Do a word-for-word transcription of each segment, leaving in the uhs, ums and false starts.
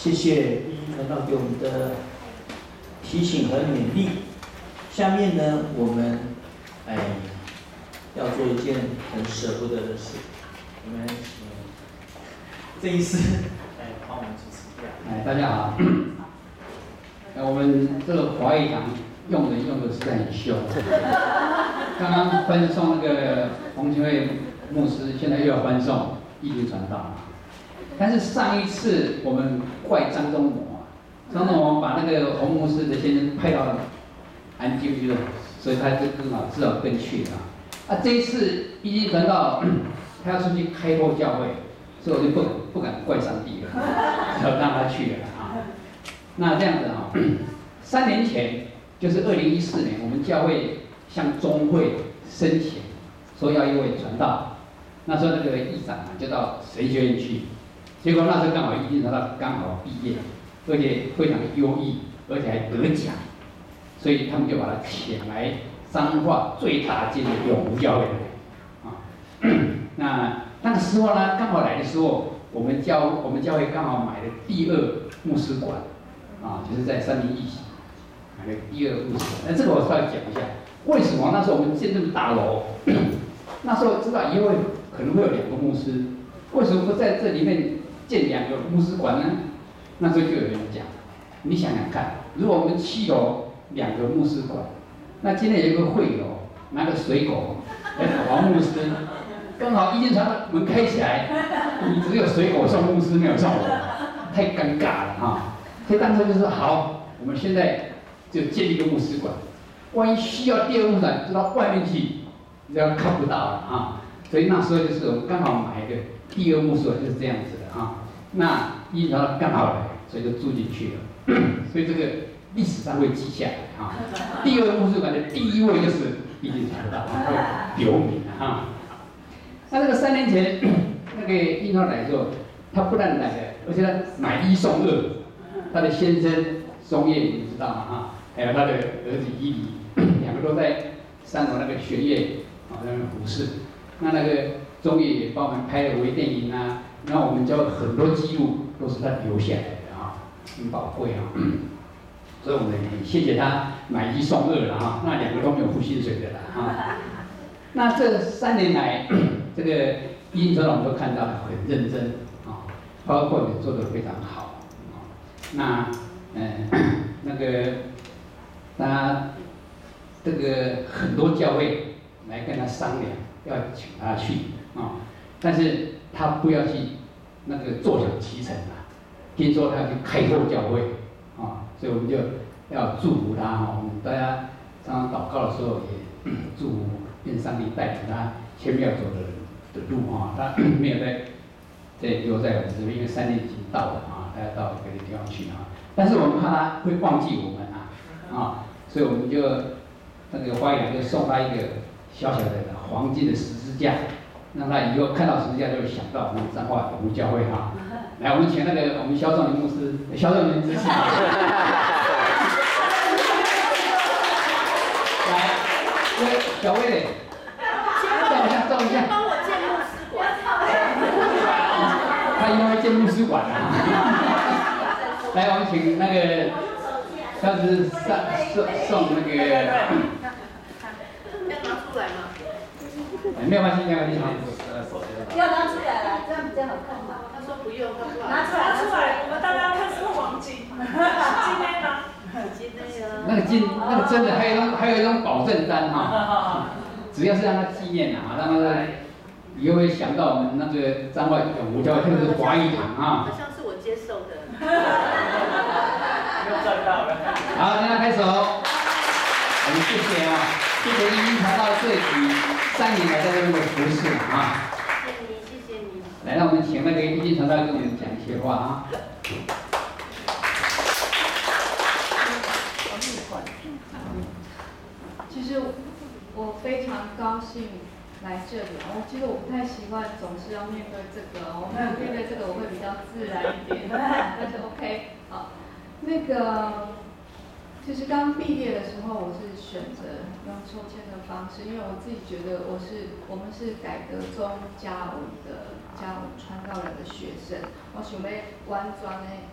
谢谢一一传道给我们的提醒和勉励。下面呢，我们哎要做一件很舍不得的事，我们请这一次来帮我们主持一下。 哎，大家好。呃，我们这个华语堂用人用的实在很凶。刚刚分送那个洪清惠牧师，现在又要分送义经传道。但是上一次我们怪张忠谋，张忠谋把那个洪牧师的先生派到安静去了，所以他就更好只好跟去了。啊，这一次义经传道他要出去开拓教会，所以我就不不敢怪上帝了，要让他去了啊。那这样子啊，三年前就是二零一四年，我们教会向中会申请，说要一位传道。那时候那个议长啊，就到神学院去，结果那时候刚好义经传道刚好毕业，而且非常的优异，而且还得奖，所以他们就把他请来彰化最大间的永福教会来啊。那那个时候呢，刚好来的时候，我们教我们教会刚好买了第二牧师馆。啊，就是在三民一起买了第二牧师馆。那这个我稍微讲一下，为什么那时候我们建这个大楼，那时候知道以后可能会有两个牧师，为什么不在这里面建两个牧师馆呢？那时候就有人讲，你想想看，如果我们七楼两个牧师馆，那今天有一个会友拿个水狗来讨黄牧师，刚好义经传道门开起来，你只有水狗送牧师，没有送我，太尴尬了哈。所以当时就说好，我们现在就建立一个牧师馆，万一需要第二牧师馆，就到外面去，这样看不到了啊。所以那时候就是我们刚好买一个第二牧师馆，就是这样子的啊。那义经传道刚好来，所以就住进去了。所以这个历史上会记下来啊。第二牧师馆的第一位就是义经传道，会留名啊。那这个三年前那个义经传道来的时候，他不但来了，而且他买一送二。他的先生松叶，你知道吗？哈，还有他的儿子伊犁，两个都在三楼那个学院啊，那边服侍。那那个中叶也帮我们拍了微电影啊，然后我们教很多记录都是他留下来的啊，很宝贵啊。所以我们很谢谢他买一送二了哈，那两个都没有付薪水的啦哈。那这三年来，这个义经传道我们都看到很认真啊，包括也做得非常好。那，嗯、呃，那个，他这个很多教会来跟他商量，要请他去啊、哦，但是他不要去那个坐享其成啊。听说他要去开拓教会啊、哦，所以我们就要祝福他哈。我们大家常常祷告的时候也祝福，愿上帝带领他前面要走的的路啊、哦，他没有在在留在我们这边，因为三年已经到了啊。他要到别的地方去啊，但是我们怕他会忘记我们啊，啊，所以我们就那个花园就送他一个小小的黄金的十字架，让他以后看到十字架就会想到我们彰化永福教会哈。来，我们请那个我们肖仲林牧师，肖仲林执事。来，这个小薇嘞，照一下，照一下。 帮我建牧师馆。 他因为建牧师馆啊。来，我们请那个当时送送送那个， 要拿出来吗？ 没有关系，没有关系。 要拿出来了，这样比较好看嘛。 他说不用，他不拿出来， 拿出来，我们大家看是黄金，今天呢？ 今天啊。 那个金，那个真的，还有一种还有一种保证单哈，只要是让他纪念啊，让他以后会想到我们那个彰化永福教会，就是华语堂啊。 好像是我接受的。 又赚到了。 好，现在开手。我们谢谢啊，谢谢义经传道这几三年来在这边的服侍啊。 谢谢你，谢谢你。 来，让我们请那个义经传道跟我们讲一些话啊。 其实我非常高兴来这里。我其实我不太习惯总是要面对这个，我面对这个我会比较自然一点，但是 OK 好。那个其实刚毕业的时候，我是选择用抽签的方式，因为我自己觉得我是我们是改革中嘉文的嘉文传道人的学生，我想要完全的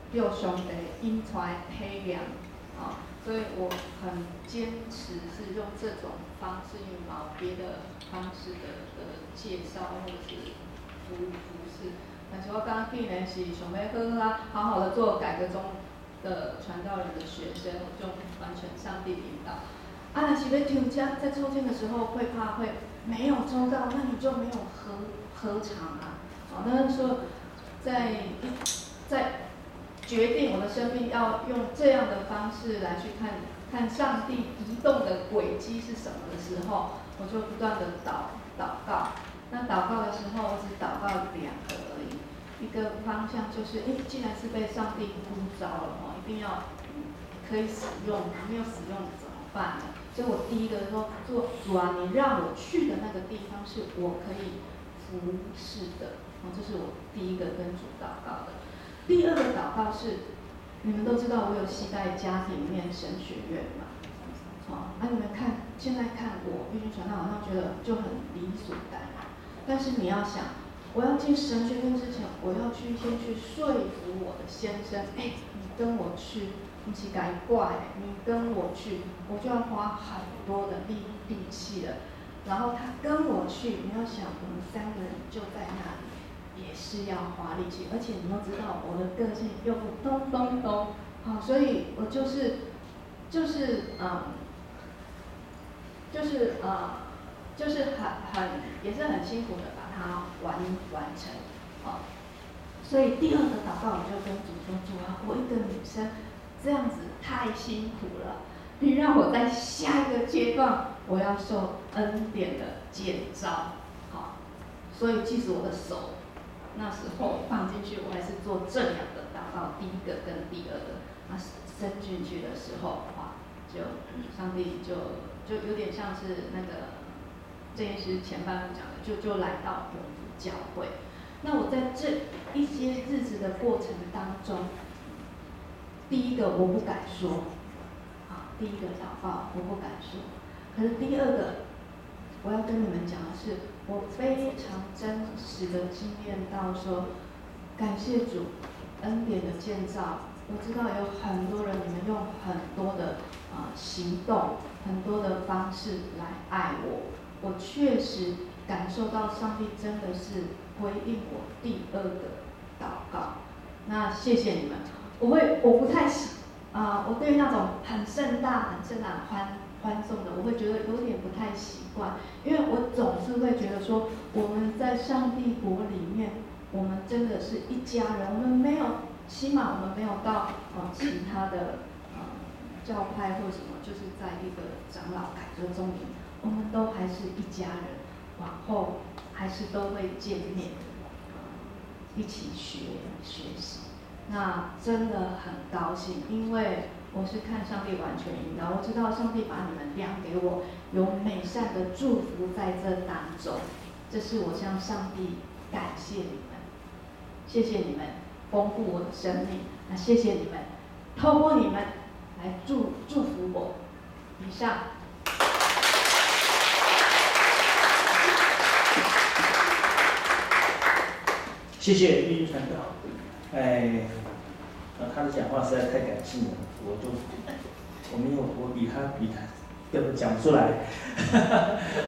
六兄弟因传黑粮啊，所以我很坚持是用这种方式，因为没有别的方式的的介绍或者是服务服饰。但是我刚刚既然是想要好好好好的做改革中的传道人的学生，我就完全上帝引导。啊，那是在抽签，在抽签的时候会怕会没有抽到，那你就没有合合场啊。好，那说在在决定我的生命要用这样的方式来去看看上帝移动的轨迹是什么的时候，我就不断的祷祷告。那祷告的时候，我只祷告两个而已。一个方向就是，哎，既然是被上帝呼召了哦，一定要可以使用，没有使用怎么办呢？所以我第一个说，做主啊，你让我去的那个地方是我可以服侍的，哦，这是我第一个跟主祷告的。第二个祷告是，你们都知道我有期待家庭念神学院嘛，哦，啊，你们看现在看我玉君传道好像觉得就很理所当然，但是你要想。我要进神学院之前，我要去先去说服我的先生，哎，你跟我去，不是该怪，你跟我去，我就要花很多的力力气了。然后他跟我去，你要想，我们三个人就在那里，也是要花力气，而且你要知道我的个性又不咚咚咚，好，所以我就是就是嗯，就是呃，就是很很也是很辛苦的。它完完成，哦，所以第二个祷告我就跟主说：主啊，我一个女生这样子太辛苦了，你让我在下一个阶段我要受恩典的建造，好，所以即使我的手那时候放进去，我还是做这两个祷告，第一个跟第二个，啊，伸进去的时候，哇，就上帝就就有点像是那个。这也是前半部讲的，就就来到永福教会。那我在这一些日子的过程当中，第一个我不敢说，啊，第一个祷告我不敢说。可是第二个，我要跟你们讲的是，我非常真实的经验到说，感谢主恩典的建造。我知道有很多人，你们用很多的啊、呃、行动，很多的方式来爱我。我确实感受到上帝真的是回应我第二个祷告。那谢谢你们。我会我不太喜啊、呃，我对那种很盛大、很盛大欢欢送的，我会觉得有点不太习惯，因为我总是会觉得说，我们在上帝国里面，我们真的是一家人，我们没有，起码我们没有到呃其他的呃教派或什么，就是在一个长老改革中营。我们都还是一家人，往后还是都会见面，一起学学习。那真的很高兴，因为我是看上帝完全引导，我知道上帝把你们量给我，有美善的祝福在这当中，这是我向上帝感谢你们，谢谢你们丰富我的生命，那谢谢你们，透过你们来祝祝福我。以上。 谢谢玉君传道，哎，呃，他的讲话实在太感性了，我就，我没有，我比他比他根本讲不出来。